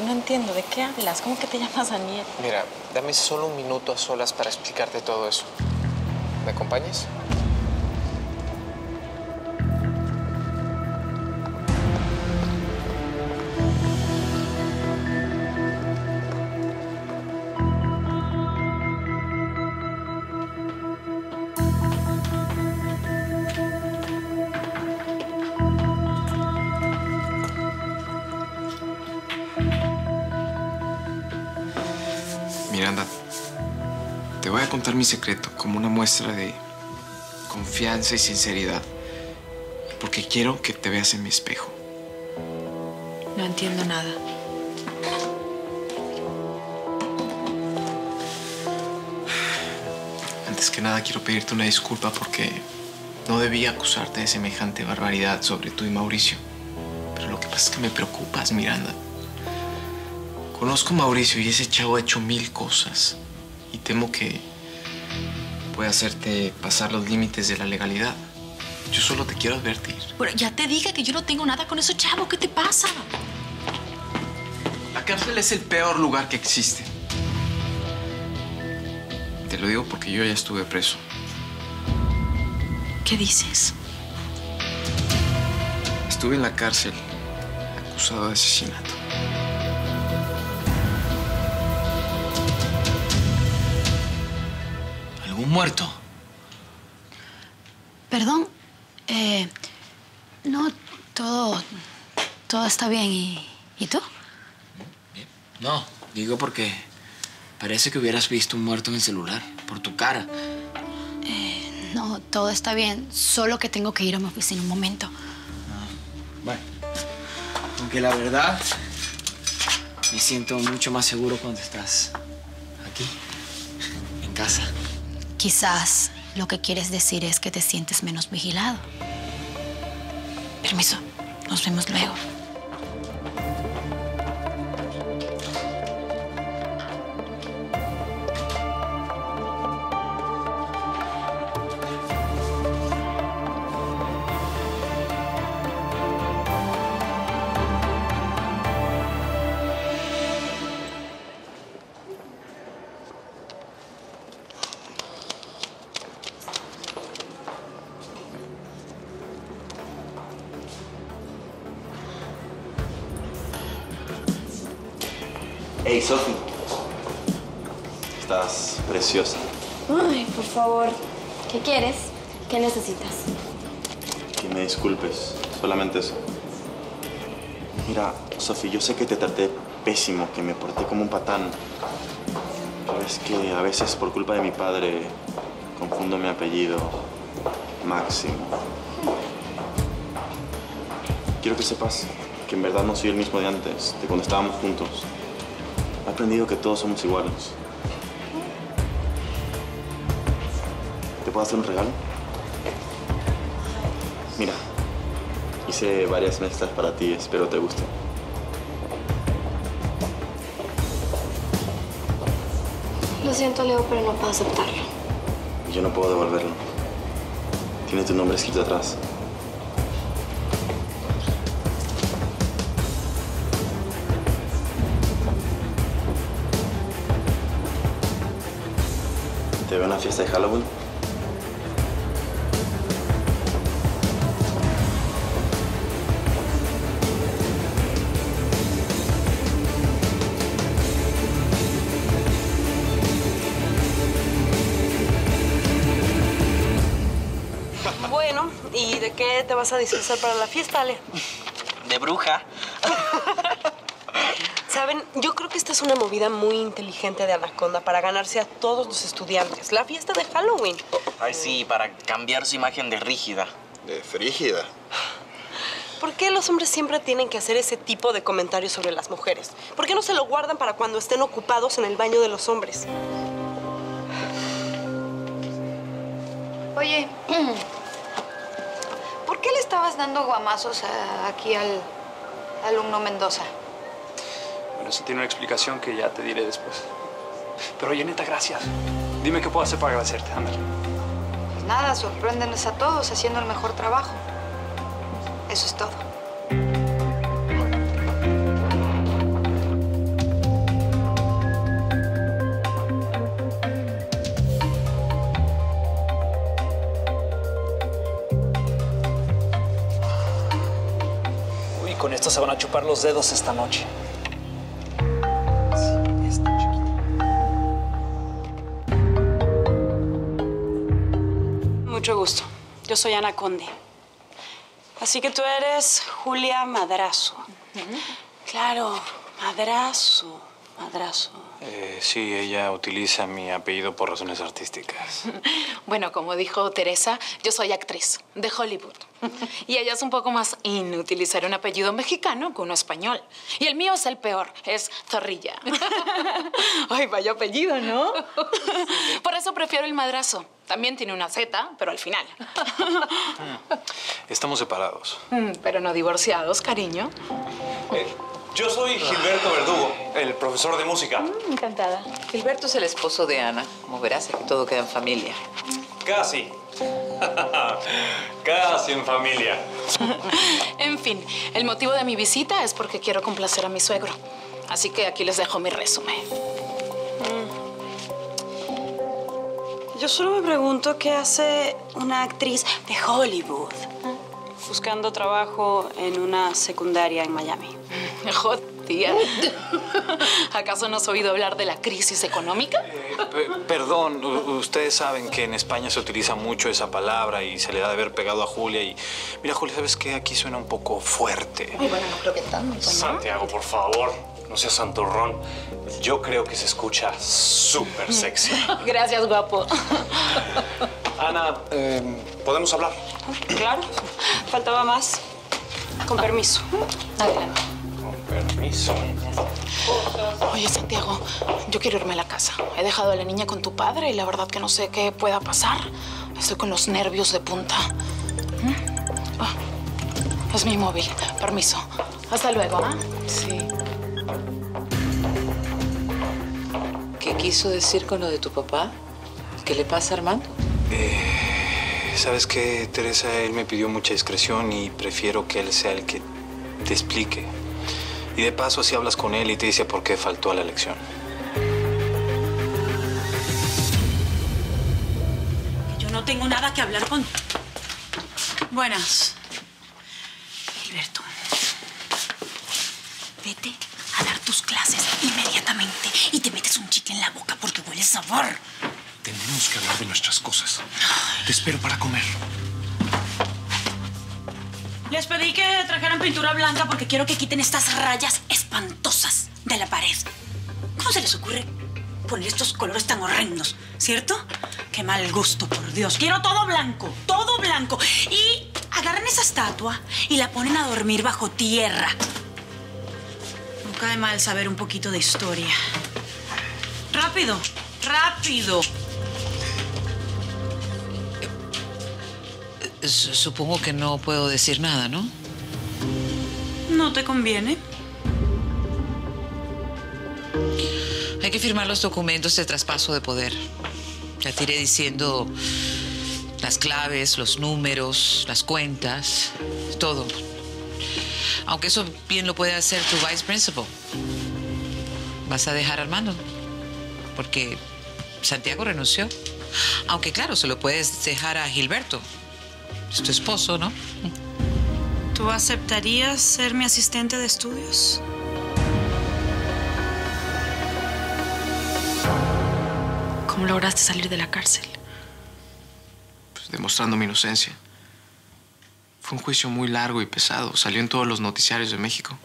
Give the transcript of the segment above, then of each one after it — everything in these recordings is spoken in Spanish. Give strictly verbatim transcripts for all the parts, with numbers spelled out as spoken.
No entiendo, ¿de qué hablas? ¿Cómo que te llamas Daniel? Mira, dame solo un minuto a solas para explicarte todo eso. ¿Me acompañas? Miranda, te voy a contar mi secreto como una muestra de confianza y sinceridad. Porque quiero que te veas en mi espejo. No entiendo nada. Antes que nada, quiero pedirte una disculpa porque no debía acusarte de semejante barbaridad sobre tú y Mauricio. Pero lo que pasa es que me preocupas, Miranda. Conozco a Mauricio y ese chavo ha hecho mil cosas. Y temo que pueda hacerte pasar los límites de la legalidad. Yo solo te quiero advertir. Pero ya te dije que yo no tengo nada con eso, chavo. ¿Qué te pasa? La cárcel es el peor lugar que existe. Te lo digo porque yo ya estuve preso. ¿Qué dices? Estuve en la cárcel acusado de asesinato. ¿Algún muerto? Perdón. Eh, no, todo... todo está bien. ¿Y, ¿y tú? Bien. No, digo porque parece que hubieras visto un muerto en el celular, por tu cara. Eh, no, todo está bien. Solo que tengo que ir a mi oficina un momento. Ah, bueno. Aunque la verdad, me siento mucho más seguro cuando estás aquí, en casa. Quizás lo que quieres decir es que te sientes menos vigilado. Permiso. Nos vemos luego. Hey, Sophie. Estás preciosa. Ay, por favor. ¿Qué quieres? ¿Qué necesitas? Que me disculpes. Solamente eso. Mira, Sophie, yo sé que te traté pésimo, que me porté como un patán. Pero es que a veces, por culpa de mi padre, confundo mi apellido. Máximo. Quiero que sepas que en verdad no soy el mismo de antes, de cuando estábamos juntos. He aprendido que todos somos iguales. ¿Te puedo hacer un regalo? Mira, hice varias mezclas para ti, espero te gusten. Lo siento, Leo, pero no puedo aceptarlo. Yo no puedo devolverlo. Tiene tu nombre escrito atrás. ¿Te veo en una fiesta de Halloween? Bueno, ¿y de qué te vas a disfrazar para la fiesta, Ale? De bruja. Saben, yo creo que esta es una movida muy inteligente de Anaconda para ganarse a todos los estudiantes. La fiesta de Halloween. Ay, sí, para cambiar su imagen de rígida. De frígida. ¿Por qué los hombres siempre tienen que hacer ese tipo de comentarios sobre las mujeres? ¿Por qué no se lo guardan para cuando estén ocupados en el baño de los hombres? Oye, ¿por qué le estabas dando guamazos a- aquí al alumno Mendoza? Bueno, eso tiene una explicación que ya te diré después. Pero oye, neta, gracias. Dime qué puedo hacer para agradecerte, ándale. Pues nada, sorpréndenos a todos haciendo el mejor trabajo. Eso es todo. Y con esto se van a chupar los dedos esta noche. Mucho gusto. Yo soy Ana Conde. Así que tú eres Julia Madrazo. Uh-huh. Claro, Madrazo, Madrazo. Eh, sí, ella utiliza mi apellido por razones artísticas. Bueno, como dijo Teresa, yo soy actriz de Hollywood. Y ella es un poco más in utilizar un apellido mexicano que uno español. Y el mío es el peor, es Zorrilla. Ay, vaya apellido, ¿no? Por eso prefiero el Madrazo. También tiene una Z, pero al final. Estamos separados. Pero no divorciados, cariño. Eh, yo soy Gilberto Verdugo, el profesor de música. Mm, encantada. Gilberto es el esposo de Ana. Como verás, aquí todo queda en familia. Casi. Casi en familia. En fin, el motivo de mi visita es porque quiero complacer a mi suegro. Así que aquí les dejo mi resumen. Yo solo me pregunto qué hace una actriz de Hollywood buscando trabajo en una secundaria en Miami. Jodía. ¿Acaso no has oído hablar de la crisis económica? Eh, perdón, ustedes saben que en España se utiliza mucho esa palabra y se le da de haber pegado a Julia y... Mira, Julia, ¿sabes qué? Aquí suena un poco fuerte. Ay, bueno, no creo que tanto, ¿no? Santiago, por favor, no seas santurrón. Yo creo que se escucha súper sexy. Gracias, guapo. Ana, eh, ¿podemos hablar? Claro, faltaba más. Con permiso. Adelante. Con permiso. Oye, Santiago, yo quiero irme a la casa. He dejado a la niña con tu padre y la verdad que no sé qué pueda pasar. Estoy con los nervios de punta. ¿Mm? Oh, es mi móvil. Permiso. Hasta luego, ¿ah? ¿eh? Sí. ¿Qué quiso decir con lo de tu papá? ¿Qué le pasa a Armando? Eh, ¿Sabes qué, Teresa? Él me pidió mucha discreción y prefiero que él sea el que te explique. Y de paso, así hablas con él y te dice por qué faltó a la lección. Yo no tengo nada que hablar con... Buenas. Gilberto. Vete a dar tus clases inmediatamente y te metes un chicle en la boca porque huele sabor. Tenemos que hablar de nuestras cosas. Te espero para comer. Les pedí que trajeran pintura blanca porque quiero que quiten estas rayas espantosas de la pared. ¿Cómo se les ocurre poner estos colores tan horrendos? ¿Cierto? Qué mal gusto, por Dios. Quiero todo blanco, todo blanco. Y agarran esa estatua y la ponen a dormir bajo tierra. No cae mal saber un poquito de historia. Rápido, rápido. Supongo que no puedo decir nada, ¿no? No te conviene. Hay que firmar los documentos de traspaso de poder. Ya te iré diciendo las claves, los números, las cuentas, todo. Aunque eso bien lo puede hacer tu vice principal. Vas a dejar a Armando, porque Santiago renunció. Aunque claro, se lo puedes dejar a Gilberto. Es tu esposo, ¿no? ¿Tú aceptarías ser mi asistente de estudios? ¿Cómo lograste salir de la cárcel? Pues demostrando mi inocencia. Fue un juicio muy largo y pesado. Salió en todos los noticiarios de México.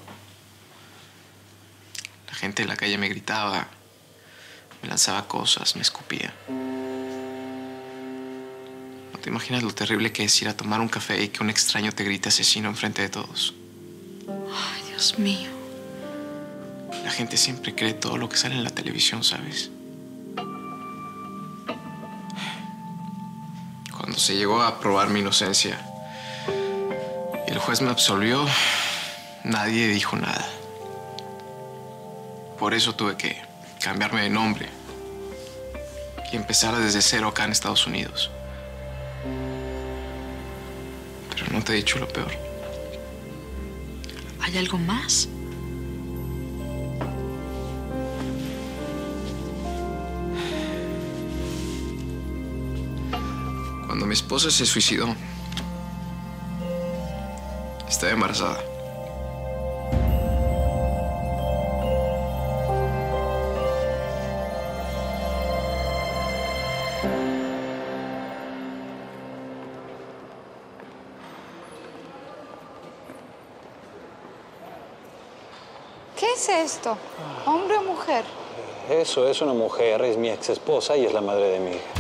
La gente en la calle me gritaba, me lanzaba cosas, me escupía. No te imaginas lo terrible que es ir a tomar un café y que un extraño te grite asesino enfrente de todos. Ay, Dios mío. La gente siempre cree todo lo que sale en la televisión, ¿sabes? Cuando se llegó a probar mi inocencia y el juez me absolvió, nadie dijo nada. Por eso tuve que cambiarme de nombre y empezar desde cero acá en Estados Unidos. Pero no te he dicho lo peor. ¿Hay algo más? Cuando mi esposa se suicidó, estaba embarazada. ¿Qué es esto? ¿Hombre o mujer? Eso es una mujer, es mi ex esposa y es la madre de mi hija.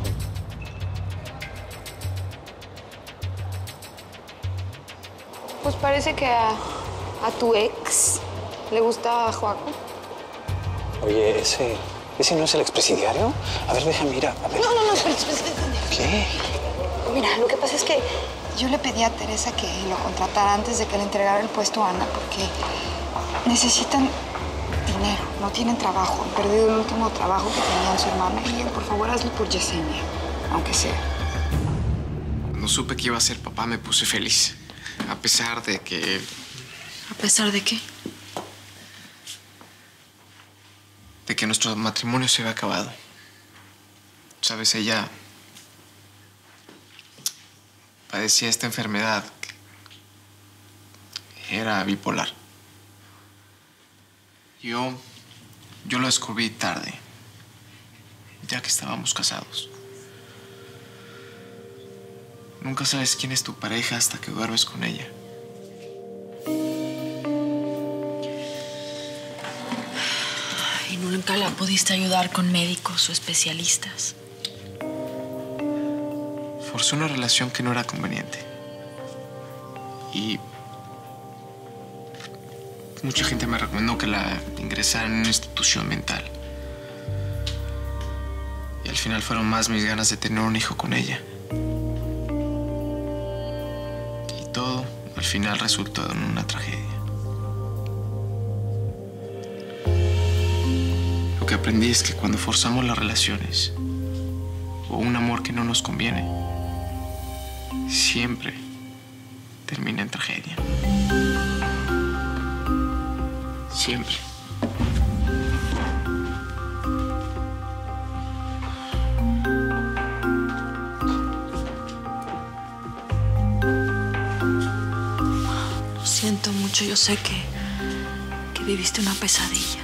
Pues parece que a, a tu ex le gusta a Joaco. Oye, ese, ese no es el expresidiario. A ver, deja, mira, a ver. No, no, no, espera, espera, espera. ¿Qué? Mira, lo que pasa es que yo le pedí a Teresa que lo contratara antes de que le entregara el puesto a Ana porque necesitan dinero, no tienen trabajo. Han perdido el último trabajo que tenían su hermana y por favor hazlo por Yesenia, aunque sea. Cuando supe que iba a ser papá me puse feliz, a pesar de que... ¿A pesar de qué? de que nuestro matrimonio se había acabado. Sabes, ella padecía esta enfermedad que era bipolar. Yo, yo lo descubrí tarde, ya que estábamos casados. Nunca sabes quién es tu pareja hasta que duermes con ella. ¿Y nunca la pudiste ayudar con médicos o especialistas? Forcé una relación que no era conveniente. Y mucha gente me recomendó que la ingresara en una institución mental. Y al final fueron más mis ganas de tener un hijo con ella. Y todo, al final, resultó en una tragedia. Lo que aprendí es que cuando forzamos las relaciones o un amor que no nos conviene, siempre termina en tragedia. Siempre. Lo siento mucho, yo sé que, que viviste una pesadilla.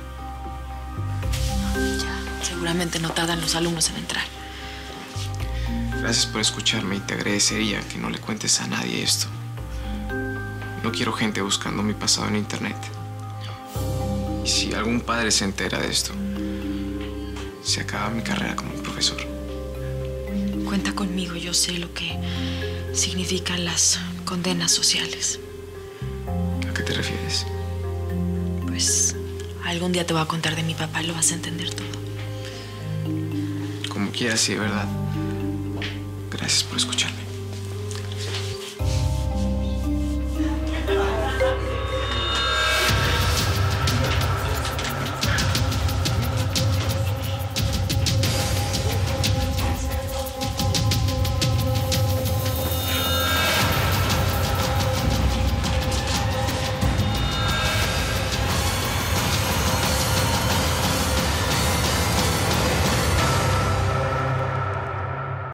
Ya, seguramente no tardan los alumnos en entrar. Gracias por escucharme y te agradecería que no le cuentes a nadie esto. No quiero gente buscando mi pasado en internet. Y si algún padre se entera de esto, se acaba mi carrera como profesor. Cuenta conmigo, yo sé lo que significan las condenas sociales. ¿A qué te refieres? Pues algún día te voy a contar de mi papá y lo vas a entender todo. Como quieras, sí, de verdad. Gracias por escuchar.